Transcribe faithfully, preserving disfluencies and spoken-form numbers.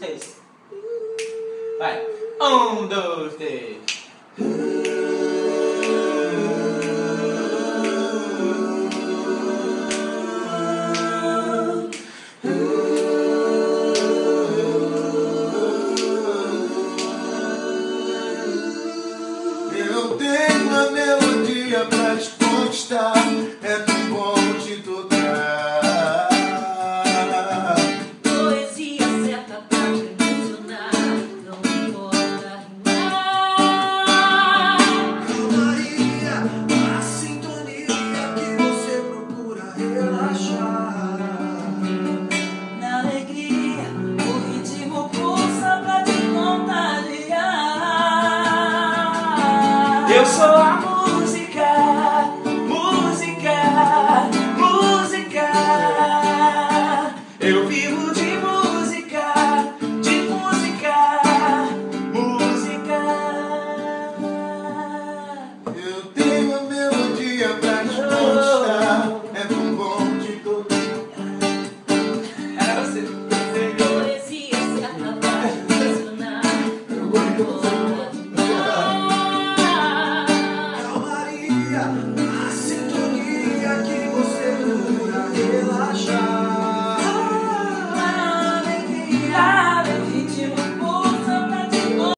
É isso. Vai. Um, dois, três. Eu tenho uma melodia pra te conquistar, é tão bom te tocar. Poesia certa pra te emocionar, não importa rimar. Calmaria, a sintonia que você procura relaxar. Na alegria, o ritmo pulsa pra te contagiar. Eu sou a